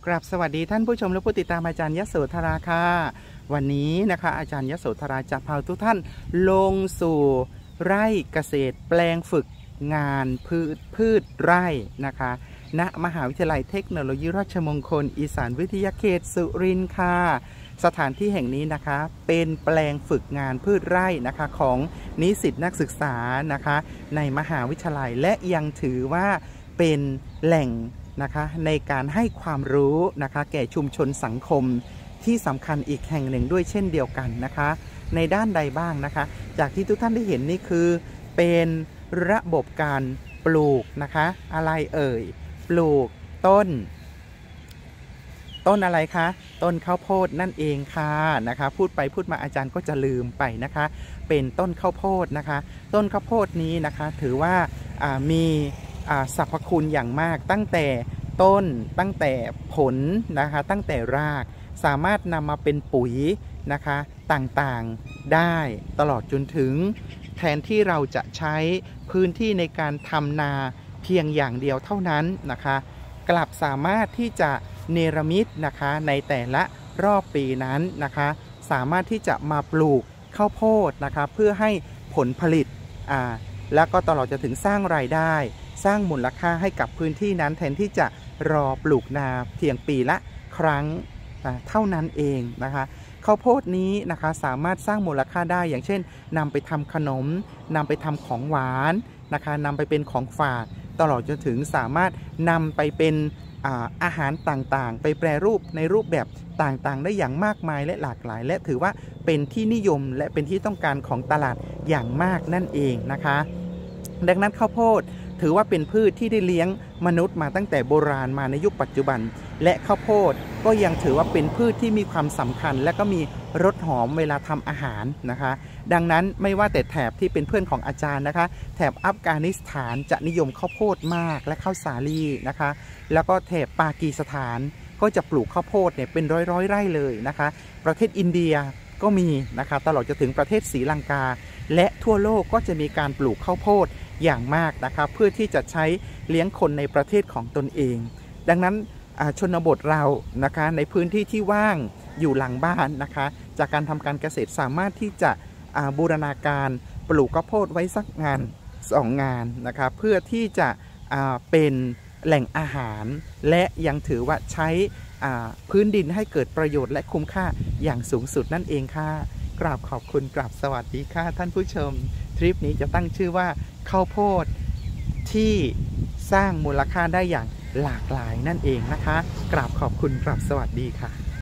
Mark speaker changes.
Speaker 1: กราบสวัสดีท่านผู้ชมและผู้ติดตามอาจารย์ยโสธราค่ะวันนี้นะคะอาจารย์ยโสธราจะพาทุกท่านลงสู่ไร่เกษตรแปลงฝึกงานพืชไร่นะคะณมหาวิทยาลัยเทคโนโลยีราชมงคลอีสานวิทยาเขตสุรินทร์ค่ะสถานที่แห่งนี้นะคะเป็นแปลงฝึกงานพืชไร่นะคะของนิสิตนักศึกษานะคะในมหาวิทยาลัยและยังถือว่าเป็นแหล่งนะคะในการให้ความรู้นะคะแก่ชุมชนสังคมที่สำคัญอีกแห่งหนึ่งด้วยเช่นเดียวกันนะคะในด้านใดบ้างนะคะจากที่ทุกท่านได้เห็นนี่คือเป็นระบบการปลูกนะคะอะไรเอ่ยปลูกต้นอะไรคะต้นข้าวโพดนั่นเองค่ะนะคะพูดไปพูดมาอาจารย์ก็จะลืมไปนะคะเป็นต้นข้าวโพดนะคะต้นข้าวโพดนี้นะคะถือว่ามีสรรพคุณอย่างมากตั้งแต่ต้นตั้งแต่ผลนะคะตั้งแต่รากสามารถนำมาเป็นปุ๋ยนะคะต่างๆได้ตลอดจนถึงแทนที่เราจะใช้พื้นที่ในการทำนาเพียงอย่างเดียวเท่านั้นนะคะกลับสามารถที่จะเนรมิตนะคะในแต่ละรอบปีนั้นนะคะสามารถที่จะมาปลูกข้าวโพดนะคะเพื่อให้ผลผลิตแล้วก็ตลอดจะถึงสร้างรายได้สร้างมูลค่าให้กับพื้นที่นั้นแทนที่จะรอปลูกนาเพียงปีละครั้งเท่านั้นเองนะคะข้าวโพดนี้นะคะสามารถสร้างมูลค่าได้อย่างเช่นนำไปทำขนมนำไปทำของหวานนะคะนำไปเป็นของฝากตลอดจนถึงสามารถนำไปเป็นอาหารต่างๆไปแปรรูปในรูปแบบต่างๆได้อย่างมากมายและหลากหลายและถือว่าเป็นที่นิยมและเป็นที่ต้องการของตลาดอย่างมากนั่นเองนะคะดังนั้นข้าวโพดถือว่าเป็นพืชที่ได้เลี้ยงมนุษย์มาตั้งแต่โบราณมาในยุคปัจจุบันและข้าวโพดก็ยังถือว่าเป็นพืชที่มีความสำคัญและก็มีรสหอมเวลาทำอาหารนะคะดังนั้นไม่ว่าแต่แถบที่เป็นเพื่อนของอาจารย์นะคะแถบอัฟกานิสถานจะนิยมข้าวโพดมากและข้าวสาลีนะคะแล้วก็แถบปากีสถานก็จะปลูกข้าวโพดเนี่ยเป็นร้อยไร่เลยนะคะประเทศอินเดียก็มีนะคะตลอดจนถึงประเทศศรีลังกาและทั่วโลกก็จะมีการปลูกข้าวโพดอย่างมากนะคะเพื่อที่จะใช้เลี้ยงคนในประเทศของตนเองดังนั้นชนบทเรานะคะในพื้นที่ที่ว่างอยู่หลังบ้านนะคะจากการทำการเกษตรสามารถที่จะบูรณาการปลูกข้าวโพดไว้สักงาน2 งานนะคะเพื่อที่จะเป็นแหล่งอาหารและยังถือว่าใช้พื้นดินให้เกิดประโยชน์และคุ้มค่าอย่างสูงสุดนั่นเองค่ะกราบขอบคุณกราบสวัสดีค่ะท่านผู้ชมทริปนี้จะตั้งชื่อว่าข้าวโพดที่สร้างมูลค่าได้อย่างหลากหลายนั่นเองนะคะกราบขอบคุณกราบสวัสดีค่ะ